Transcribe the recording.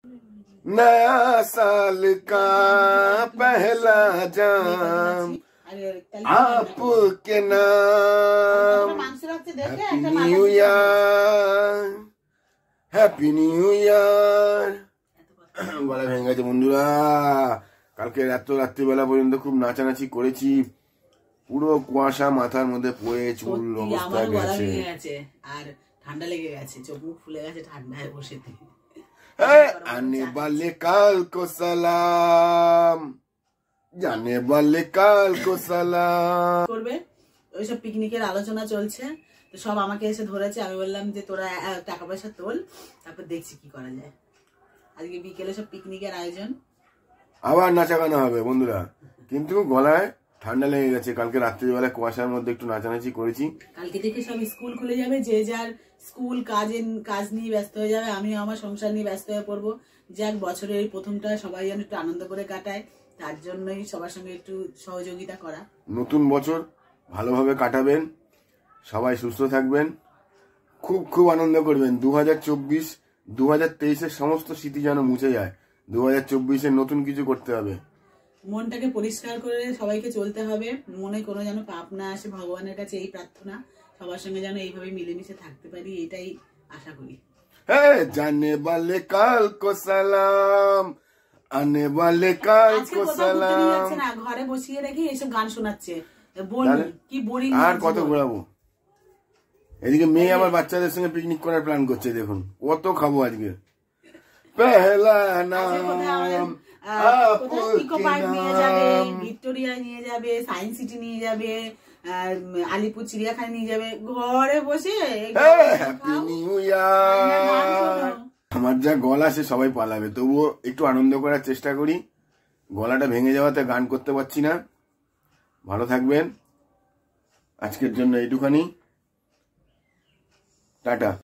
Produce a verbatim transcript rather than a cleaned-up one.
नया साल का पहला जाम आपके नाम, happy new year, happy new year. বলা ভেঙে গেছে বন্ধুরা, কালকে এত রাত্রিবেলা পর্যন্ত খুব নাচানাচি করেছি, পুরো কুয়াশা মাথার মধ্যে পড়ে চুল অবস্থা গেছে আর ঠান্ডা লেগে গেছে, চোখ মুখ ফুলে গেছে ঠান্ডায় বসে থেকে। आने वाले काल को सलाम, जाने वाले काल को सलाम। করবে ওইসব পিকনিকের আলোচনা চলছে, তো সব আমাকে এসে ধরেছে। আমি বললাম যে তোরা টাকা পয়সা তোল, তারপর দেখছি কি করা যায়। আজকে বিকেলে সব পিকনিকের আয়োজন, আবার নাচা গানা হবে বন্ধুরা, কিন্তু গলায় ঠান্ডা লেগে গেছে। কালকে রাত্রিবেলা কুয়াশার মধ্যে একটু নাচানাচি করেছি। কালকে থেকে সব স্কুল খুলে যাবে, যে যার স্কুল কাজে কাজ নিয়ে ব্যস্ত হয়ে যাবে, আমিও আমার সংসার নিয়ে ব্যস্ত হয়ে পড়বো। যাক বছরের এই প্রথমটা সবাই যেন একটু আনন্দ করে কাটায়, তার জন্যই সবার সঙ্গে একটু সহযোগিতা করা। নতুন বছর ভালোভাবে কাটাবেন, সবাই সুস্থ থাকবেন, খুব খুব আনন্দ করবেন। দু হাজার চব্বিশ দু হাজার তেইশের সমস্ত স্মৃতি যেন মুছে যায়। দু হাজার চব্বিশে নতুন কিছু করতে হবে, মনটাকে পরিষ্কার করে সবাইকে চলতে হবে, মনে কোনো যেন পাপ না আসে। ভগবানের কাছে এই প্রার্থনা, সবার সঙ্গে যেন এইভাবে মিলেমিশে থাকতে পারি, এটাই আশা করি। হ্যাঁ, জানে वाले কাল কো সালাম, আনে वाले কাল কো সালাম। না ঘরে বসিয়ে রেখে এসব গান শোনাচ্ছে, বলি কি বোরিং। আর কত ঘোরাবো? এদিকে মেয়ে আবার বাচ্চাদের সঙ্গে পিকনিক করার প্ল্যান করছে, দেখুন কত খাবো আজকে। পেহলা নাম ভিক্টোরিয়া নিয়ে যাবে, সায়েন্স সিটি নিয়ে যাবে, আলিপুর চিড়িয়াখানা নিয়ে যাবে, ঘরে বসে হ্যাপি নিউ ইয়ার। আমার যা গলা সে সবাই পালাবে, তবুও একটু আনন্দ করার চেষ্টা করি। গলাটা ভেঙে যাওয়াতে গান করতে পারছি না। ভালো থাকবেন, আজকের জন্য এইটুখানি, টাটা।